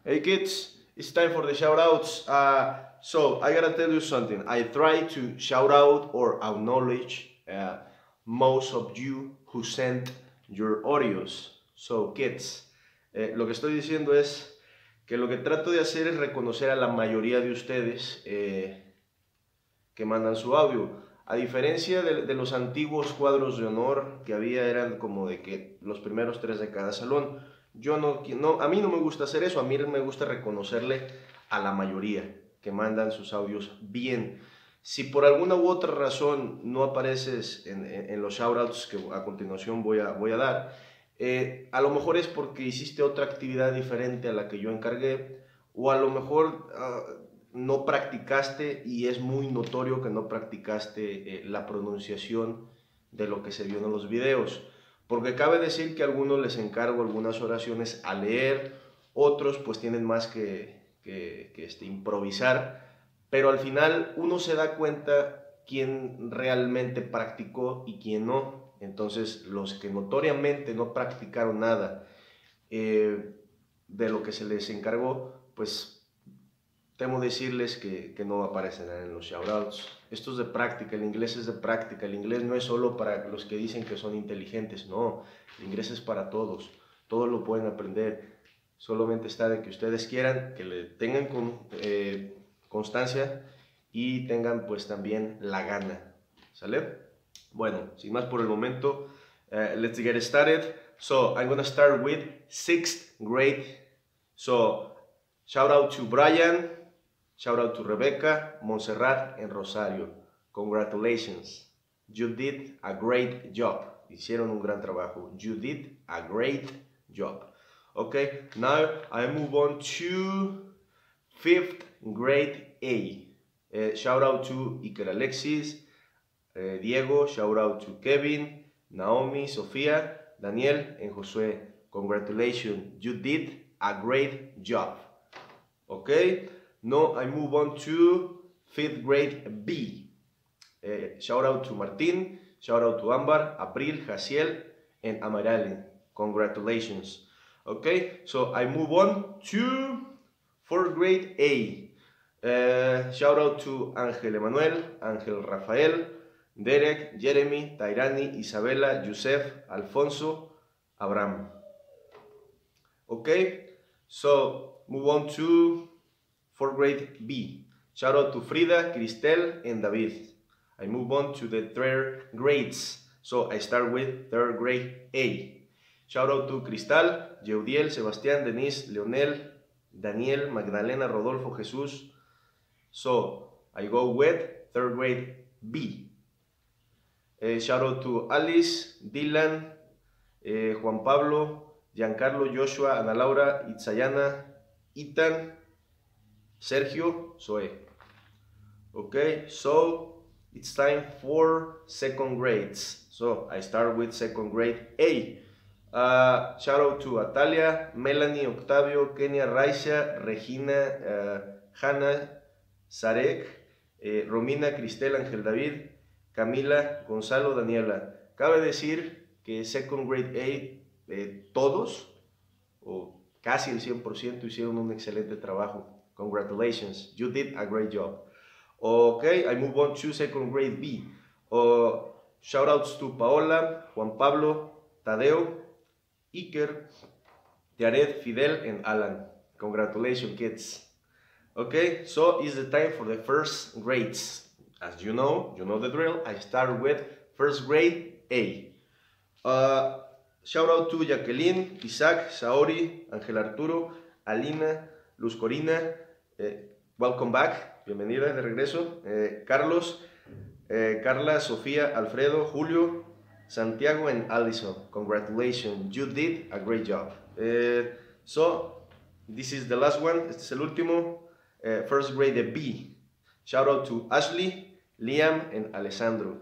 Hey kids, it's time for the shoutouts. So I gotta tell you something. I try to shout out or acknowledge most of you who sent your audios. So kids, lo que estoy diciendo es que lo que trato de hacer es reconocer a la mayoría de ustedes que mandan su audio. A diferencia de los antiguos cuadros de honor que había, eran como de que los primeros 3 de cada salón. A mí no me gusta hacer eso, a mí me gusta reconocerle a la mayoría que mandan sus audios bien. Si por alguna u otra razón no apareces en los shoutouts que a continuación voy a dar, a lo mejor es porque hiciste otra actividad diferente a la que yo encargué, o a lo mejor no practicaste y es muy notorio que no practicaste la pronunciación de lo que se vio en los videos. Porque cabe decir que a algunos les encargo algunas oraciones a leer, otros pues tienen más que improvisar, pero al final uno se da cuenta quién realmente practicó y quién no. Entonces los que notoriamente no practicaron nada de lo que se les encargó, pues temo decirles que no aparecen en los shoutouts. Esto es de práctica, el inglés es de práctica. El inglés no es solo para los que dicen que son inteligentes, no. El inglés es para todos, todos lo pueden aprender. Solamente está de que ustedes quieran, que le tengan constancia y tengan pues también la gana. ¿Sale? Bueno, sin más por el momento, let's get started. So, I'm gonna start with 6th grade. So, shout out to Brian. Shout out to Rebecca, Montserrat and Rosario. Congratulations. You did a great job. Hicieron un gran trabajo. You did a great job. Okay, now I move on to 5th grade A. Shout out to Iker Alexis, Diego. Shout out to Kevin, Naomi, Sofía, Daniel and Josué. Congratulations. You did a great job. Okay. Now I move on to 5th grade B. Shout out to Martín, shout out to Ámbar, April, Jaciel, and Amarali. Congratulations. Okay, so I move on to 4th grade A. Shout out to Ángel Emanuel, Ángel Rafael, Derek, Jeremy, Tairani, Isabela, Yusef, Alfonso, Abraham. Okay, so move on to 4th grade B. Shout out to Frida, Cristel, and David. I move on to the 3rd grades. So I start with 3rd grade A. Shout out to Cristal, Yeudiel, Sebastián, Denise, Leonel, Daniel, Magdalena, Rodolfo, Jesús. So I go with 3rd grade B. Shout out to Alice, Dylan, Juan Pablo, Giancarlo, Joshua, Ana Laura, Itzayana, Ethan, Sergio, Zoe. Okay, so it's time for 2nd grades. So I start with 2nd grade A. Shout out to Atalia, Melanie, Octavio, Kenia, Raisha, Regina, Hannah, Sarek, Romina, Cristel, Ángel David, Camila, Gonzalo, Daniela. Cabe decir que 2nd grade A, todos, o casi el 100%, hicieron un excelente trabajo. Congratulations, you did a great job. Okay, I move on to 2nd grade B. Shout outs to Paola, Juan Pablo, Tadeo, Iker, Jared, Fidel, and Alan. Congratulations, kids. Okay, so it's the time for the 1st grades. As you know the drill. I start with 1st grade A. Shout out to Jacqueline, Isaac, Saori, Ángel Arturo, Alina, Luz Corina, welcome back, bienvenida de regreso, Carlos, Carla, Sofía, Alfredo, Julio, Santiago, and Allison. Congratulations, you did a great job. So, this is the last one, este es el último, 1st grade B. Shout out to Ashley, Liam, and Alessandro.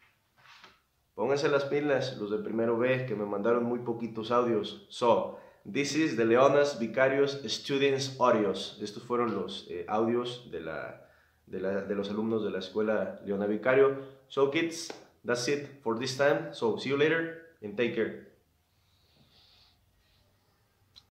Pónganse las pilas, los de primero B, que me mandaron muy poquitos audios. So, this is the Leonas Vicarios Students Audios. Estos fueron los audios de los alumnos de la escuela Leona Vicario. So kids, that's it for this time. So see you later and take care.